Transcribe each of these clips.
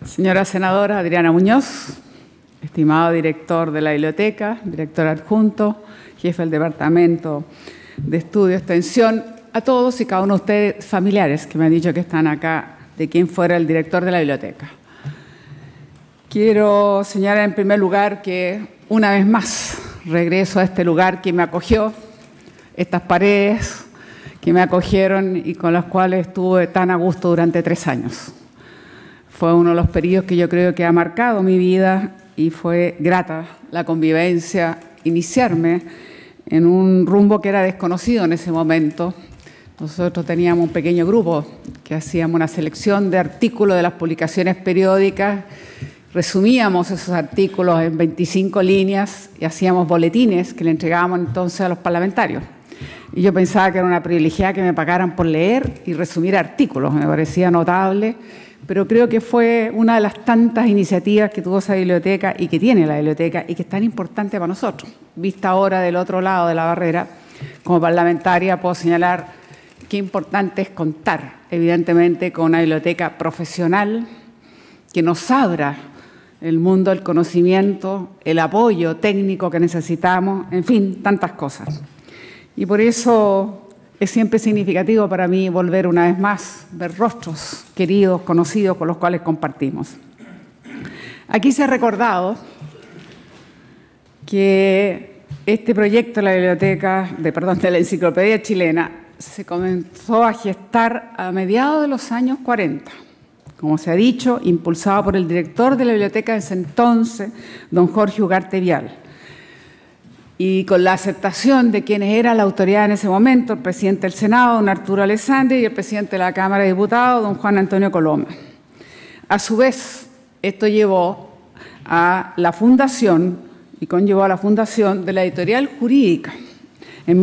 Señora senadora Adriana Muñoz, estimado director de la biblioteca, director adjunto, jefe del Departamento de Estudio y Extensión, a todos y cada uno de ustedes familiares que me han dicho que están acá, de quien fuera el director de la biblioteca. Quiero señalar en primer lugar que una vez más regreso a este lugar que me acogió, estas paredes que me acogieron y con las cuales estuve tan a gusto durante 3 años. Fue uno de los periodos que yo creo que ha marcado mi vida y fue grata la convivencia, iniciarme en un rumbo que era desconocido en ese momento. Nosotros teníamos un pequeño grupo que hacíamos una selección de artículos de las publicaciones periódicas, resumíamos esos artículos en 25 líneas y hacíamos boletines que le entregábamos entonces a los parlamentarios. Y yo pensaba que era una privilegiada que me pagaran por leer y resumir artículos, me parecía notable, pero creo que fue una de las tantas iniciativas que tuvo esa biblioteca y que tiene la biblioteca y que es tan importante para nosotros. Vista ahora del otro lado de la barrera, como parlamentaria puedo señalar qué importante es contar, evidentemente, con una biblioteca profesional que nos abra el mundo del conocimiento, el apoyo técnico que necesitamos, en fin, tantas cosas. Y por eso es siempre significativo para mí volver una vez más, ver rostros queridos, conocidos, con los cuales compartimos. Aquí se ha recordado que este proyecto de la biblioteca, de la enciclopedia chilena, se comenzó a gestar a mediados de los años 40. Como se ha dicho, impulsado por el director de la biblioteca de ese entonces, don Jorge Ugarte Vial. Y con la aceptación de quienes era la autoridad en ese momento, el presidente del Senado, don Arturo Alessandri, y el presidente de la Cámara de Diputados, don Juan Antonio Coloma. A su vez, esto llevó a la fundación y conllevó a la fundación de la editorial jurídica en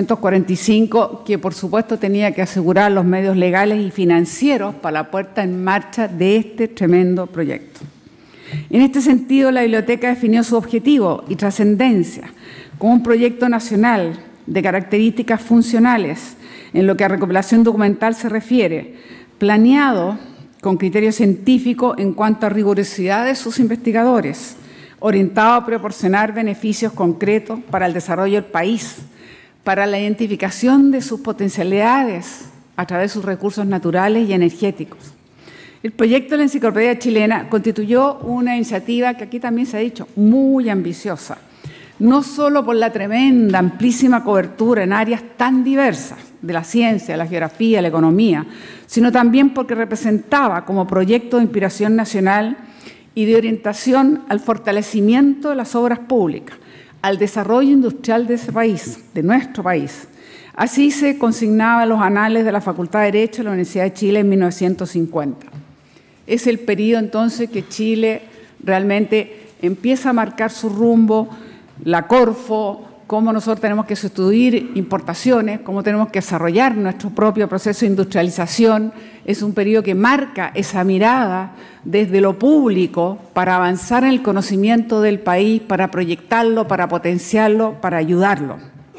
1945, que por supuesto tenía que asegurar los medios legales y financieros para la puesta en marcha de este tremendo proyecto. En este sentido, la biblioteca definió su objetivo y trascendencia como un proyecto nacional de características funcionales en lo que a recopilación documental se refiere, planeado con criterio científico en cuanto a rigurosidad de sus investigadores, orientado a proporcionar beneficios concretos para el desarrollo del país, para la identificación de sus potencialidades a través de sus recursos naturales y energéticos. El proyecto de la enciclopedia chilena constituyó una iniciativa que aquí también se ha dicho, muy ambiciosa, no solo por la tremenda, amplísima cobertura en áreas tan diversas de la ciencia, la geografía, la economía, sino también porque representaba como proyecto de inspiración nacional y de orientación al fortalecimiento de las obras públicas, al desarrollo industrial de ese país, de nuestro país. Así se consignaba en los anales de la Facultad de Derecho de la Universidad de Chile en 1950. Es el periodo entonces que Chile realmente empieza a marcar su rumbo, la Corfo, cómo nosotros tenemos que sustituir importaciones, cómo tenemos que desarrollar nuestro propio proceso de industrialización. Es un periodo que marca esa mirada desde lo público para avanzar en el conocimiento del país, para proyectarlo, para potenciarlo, para ayudarlo.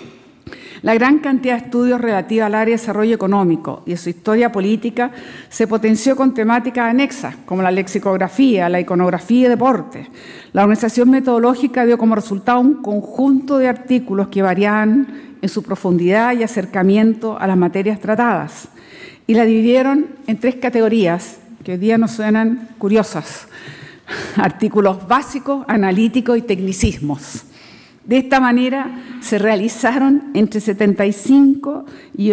La gran cantidad de estudios relativos al área de desarrollo económico y de su historia política se potenció con temáticas anexas, como la lexicografía, la iconografía y deporte. La organización metodológica dio como resultado un conjunto de artículos que variaban en su profundidad y acercamiento a las materias tratadas, y la dividieron en 3 categorías que hoy día nos suenan curiosas: artículos básicos, analíticos y tecnicismos. De esta manera se realizaron entre 75.000 y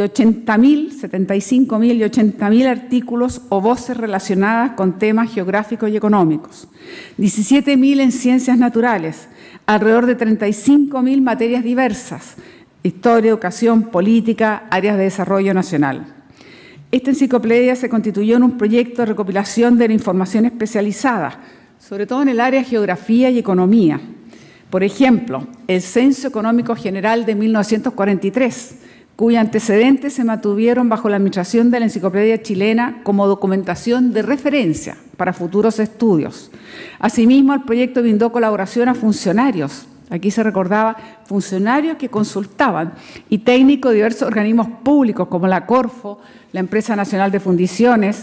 80.000 artículos o voces relacionadas con temas geográficos y económicos, 17.000 en ciencias naturales, alrededor de 35.000 materias diversas, historia, educación, política, áreas de desarrollo nacional. Esta enciclopedia se constituyó en un proyecto de recopilación de la información especializada, sobre todo en el área de geografía y economía. Por ejemplo, el Censo Económico General de 1943, cuyos antecedentes se mantuvieron bajo la administración de la enciclopedia chilena como documentación de referencia para futuros estudios. Asimismo, el proyecto brindó colaboración a funcionarios, aquí se recordaba funcionarios que consultaban, y técnicos de diversos organismos públicos como la Corfo, la Empresa Nacional de Fundiciones,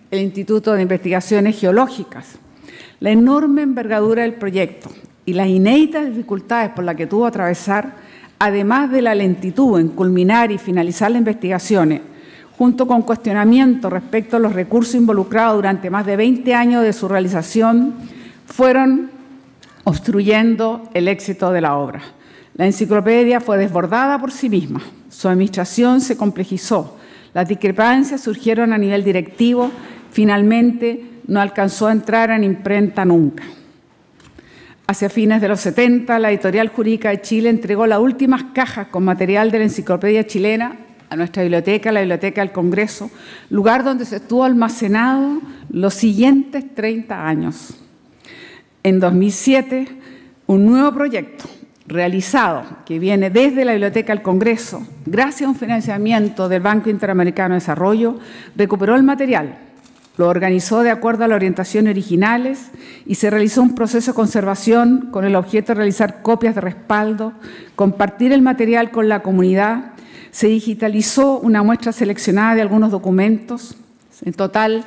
el Instituto de Investigaciones Geológicas. La enorme envergadura del proyecto y las inéditas dificultades por las que tuvo que atravesar, además de la lentitud en culminar y finalizar las investigaciones, junto con cuestionamientos respecto a los recursos involucrados durante más de 20 años de su realización, fueron obstruyendo el éxito de la obra. La enciclopedia fue desbordada por sí misma, su administración se complejizó, las discrepancias surgieron a nivel directivo, finalmente no alcanzó a entrar en imprenta nunca. Hacia fines de los 70, la Editorial Jurídica de Chile entregó las últimas cajas con material de la enciclopedia chilena a nuestra biblioteca, la Biblioteca del Congreso, lugar donde se estuvo almacenado los siguientes 30 años. En 2007, un nuevo proyecto realizado, que viene desde la Biblioteca del Congreso, gracias a un financiamiento del Banco Interamericano de Desarrollo, recuperó el material, lo organizó de acuerdo a las orientaciones originales y se realizó un proceso de conservación con el objeto de realizar copias de respaldo, compartir el material con la comunidad. Se digitalizó una muestra seleccionada de algunos documentos, en total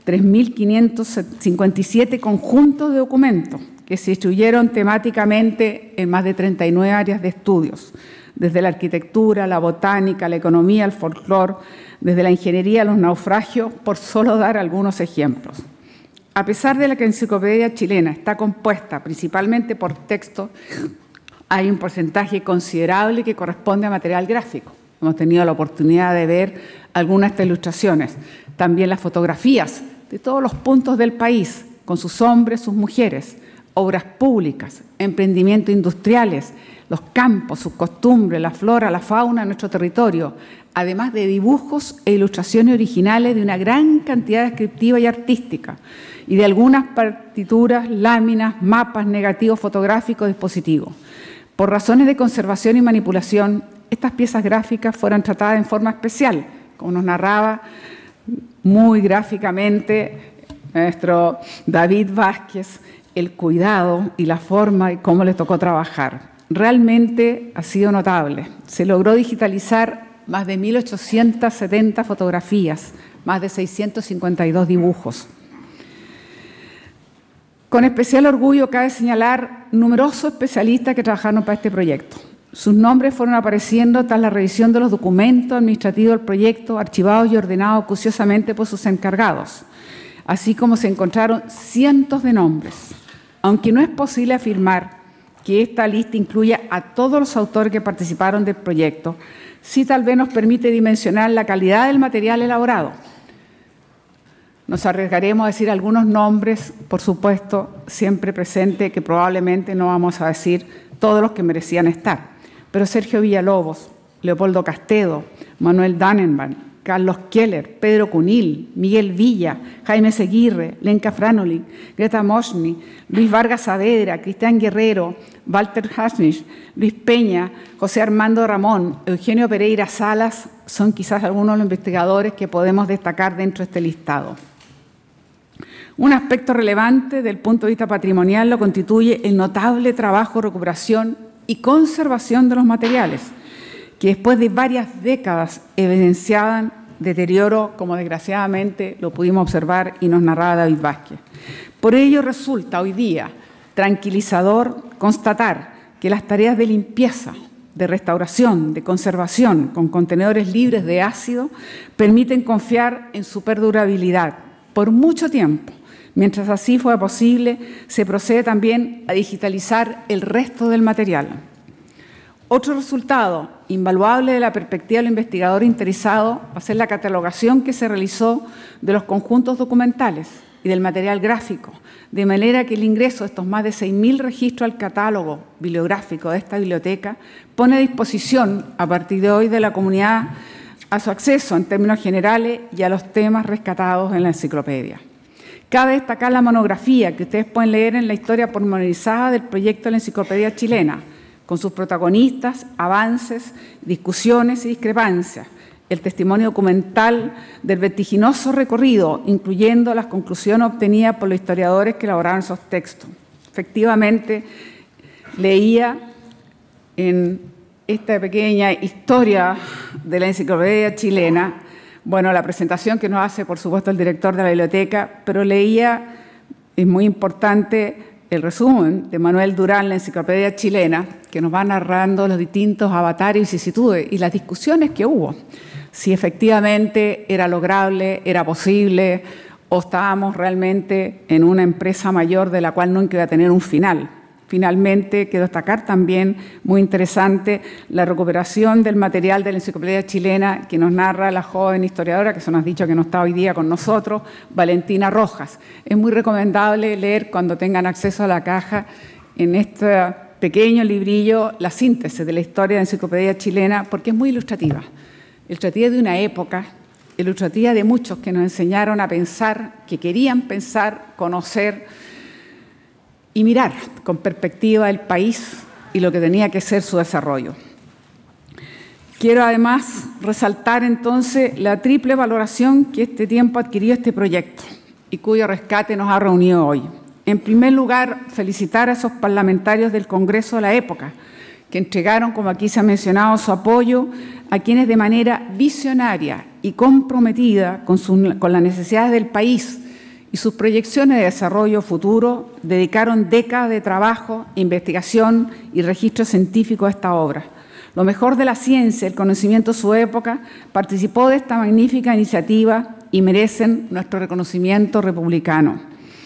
3.557 conjuntos de documentos que se distribuyeron temáticamente en más de 39 áreas de estudios, desde la arquitectura, la botánica, la economía, el folclore, desde la ingeniería a los naufragios, por solo dar algunos ejemplos. A pesar de que la enciclopedia chilena está compuesta principalmente por texto, hay un porcentaje considerable que corresponde a material gráfico. Hemos tenido la oportunidad de ver algunas de estas ilustraciones. También las fotografías de todos los puntos del país, con sus hombres, sus mujeres, obras públicas, emprendimientos industriales, los campos, sus costumbres, la flora, la fauna de nuestro territorio, además de dibujos e ilustraciones originales de una gran cantidad descriptiva y artística, y de algunas partituras, láminas, mapas, negativos fotográficos, dispositivos. Por razones de conservación y manipulación, estas piezas gráficas fueron tratadas en forma especial, como nos narraba muy gráficamente nuestro David Vázquez, el cuidado y la forma y cómo le tocó trabajar. Realmente ha sido notable. Se logró digitalizar más de 1.870 fotografías, más de 652 dibujos. Con especial orgullo cabe señalar numerosos especialistas que trabajaron para este proyecto. Sus nombres fueron apareciendo tras la revisión de los documentos administrativos del proyecto, archivados y ordenados acuciosamente por sus encargados, así como se encontraron cientos de nombres. Aunque no es posible afirmar que esta lista incluya a todos los autores que participaron del proyecto, sí tal vez nos permite dimensionar la calidad del material elaborado. Nos arriesgaremos a decir algunos nombres, por supuesto, siempre presente, que probablemente no vamos a decir todos los que merecían estar. Pero Sergio Villalobos, Leopoldo Castedo, Manuel Dannenbaum, Carlos Keller, Pedro Cunil, Miguel Villa, Jaime Seguirre, Lenka Franolin, Greta Moschny, Luis Vargas Saavedra, Cristian Guerrero, Walter Hasnich, Luis Peña, José Armando Ramón, Eugenio Pereira Salas, son quizás algunos de los investigadores que podemos destacar dentro de este listado. Un aspecto relevante del punto de vista patrimonial lo constituye el notable trabajo de recuperación y conservación de los materiales, que después de varias décadas evidenciaban deterioro, como desgraciadamente lo pudimos observar y nos narraba David Vázquez. Por ello resulta hoy día tranquilizador constatar que las tareas de limpieza, de restauración, de conservación con contenedores libres de ácido permiten confiar en su perdurabilidad por mucho tiempo. Mientras así fue posible, se procede también a digitalizar el resto del material. Otro resultado invaluable de la perspectiva del investigador interesado va a ser la catalogación que se realizó de los conjuntos documentales y del material gráfico, de manera que el ingreso de estos más de 6.000 registros al catálogo bibliográfico de esta biblioteca pone a disposición, a partir de hoy, de la comunidad a su acceso en términos generales y a los temas rescatados en la enciclopedia. Cabe destacar la monografía que ustedes pueden leer en la historia pormenorizada del proyecto de la enciclopedia chilena, con sus protagonistas, avances, discusiones y discrepancias, el testimonio documental del vertiginoso recorrido, incluyendo las conclusiones obtenidas por los historiadores que elaboraron esos textos. Efectivamente, leía en esta pequeña historia de la enciclopedia chilena Bueno, la presentación que nos hace, por supuesto, el director de la biblioteca, pero leía, es muy importante, el resumen de Manuel Durán, la Enciclopedia Chilena, que nos va narrando los distintos avatares y vicisitudes y las discusiones que hubo. Si efectivamente era lograble, era posible, o estábamos realmente en una empresa mayor de la cual nunca iba a tener un final. Finalmente, quiero destacar también, muy interesante, la recuperación del material de la Enciclopedia Chilena que nos narra la joven historiadora, que se nos ha dicho que no está hoy día con nosotros, Valentina Rojas. Es muy recomendable leer cuando tengan acceso a la caja en este pequeño librillo la síntesis de la historia de la Enciclopedia Chilena, porque es muy ilustrativa. Ilustrativa de una época, ilustrativa de muchos que nos enseñaron a pensar, que querían pensar, conocer y mirar con perspectiva el país y lo que tenía que ser su desarrollo. Quiero además resaltar entonces la triple valoración que este tiempo adquirió este proyecto y cuyo rescate nos ha reunido hoy. En primer lugar, felicitar a esos parlamentarios del Congreso de la época que entregaron, como aquí se ha mencionado, su apoyo a quienes de manera visionaria y comprometida con las necesidades del país y sus proyecciones de desarrollo futuro, dedicaron décadas de trabajo, investigación y registro científico a esta obra. Lo mejor de la ciencia, el conocimiento de su época, participó de esta magnífica iniciativa y merecen nuestro reconocimiento republicano.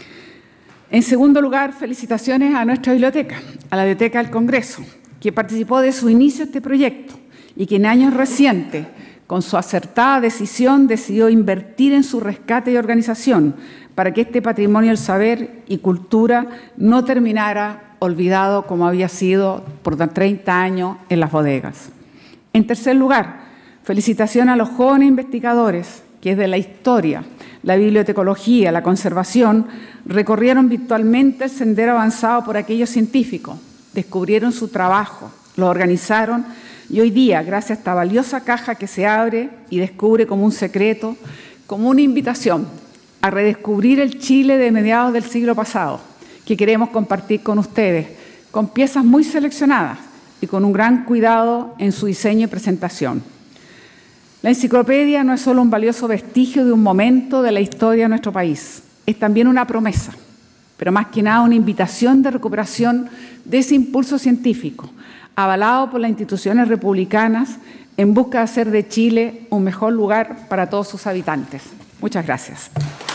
En segundo lugar, felicitaciones a nuestra biblioteca, a la Biblioteca del Congreso, que participó de su inicio este proyecto y que en años recientes, con su acertada decisión, decidió invertir en su rescate y organización para que este patrimonio del saber y cultura no terminara olvidado como había sido por 30 años en las bodegas. En tercer lugar, felicitación a los jóvenes investigadores que desde la historia, la bibliotecología, la conservación, recorrieron virtualmente el sendero avanzado por aquellos científicos, descubrieron su trabajo, lo organizaron y hoy día, gracias a esta valiosa caja que se abre y descubre como un secreto, como una invitación a redescubrir el Chile de mediados del siglo pasado, que queremos compartir con ustedes, con piezas muy seleccionadas y con un gran cuidado en su diseño y presentación. La enciclopedia no es solo un valioso vestigio de un momento de la historia de nuestro país, es también una promesa, pero más que nada una invitación de recuperación de ese impulso científico, avalado por las instituciones republicanas en busca de hacer de Chile un mejor lugar para todos sus habitantes. Muchas gracias.